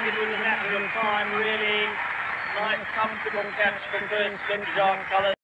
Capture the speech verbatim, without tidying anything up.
think it was a matter of time, really. Nice, comfortable catch for first vintage on colours.